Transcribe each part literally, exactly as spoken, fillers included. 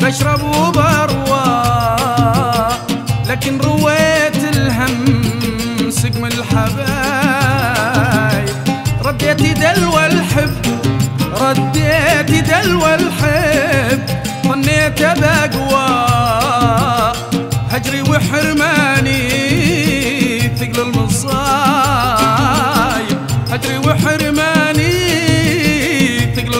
بشرب وبروى، لكن رويت الهم سقم الحبايب. رديت دلوى الحب رديت دلوى الحب، ظنيت بقوى هجري وحرماني ثقل المصايب. هجري وحرماني ثقل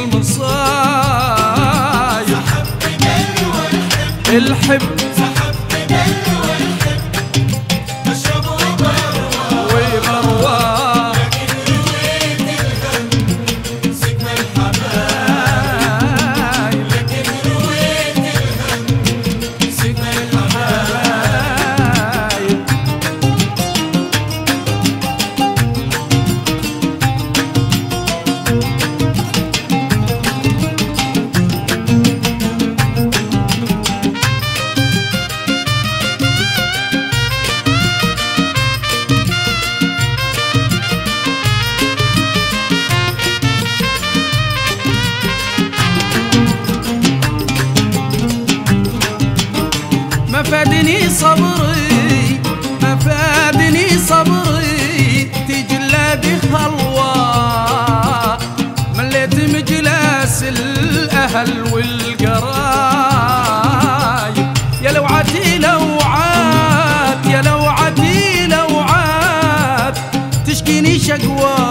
المصايب. سحبت دلوى الحب الحب سحبت دلوى الحب، بشرب وبروى وبروى، لكن رويت الهم سقم الحبايب. لكن رويت الهم سقم الحبايب. ما فادني صبري ما فادني صبري، تجلادي خلوة مليت مجلس الأهل والقرايب. يا لوعتي لوعات يا لوعتي لوعات، تشكيني شقوى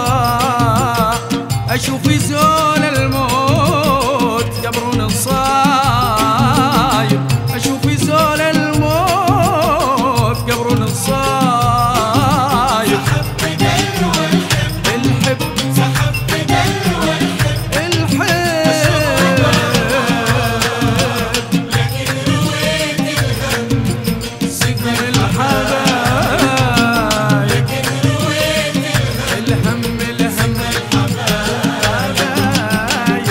أشوف زول الموت قبر نصايب. أشوف زول الموت قبر نصايب. سحبت دلوى الحب الحب سحبت دلوى الحب، الحب لكن رويت الهم سقم الحبايب. لكن رويت الهم الهم الهم الحبايب.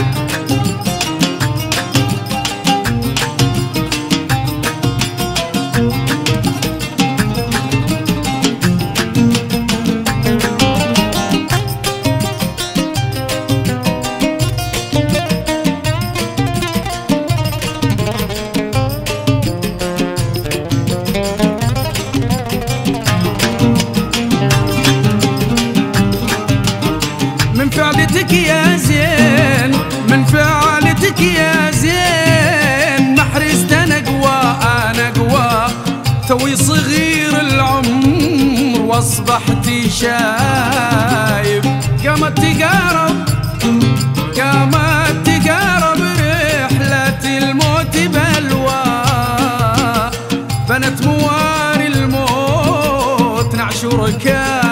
من فعلتك يا زين من فعلتك يا زين، ما حرست انا قوى انا قوى، توي صغير العمر واصبحت شايب. قامت تقارب قامت تقارب رحلة الموت بلوى، بنت مواري الموت نعش ركاب.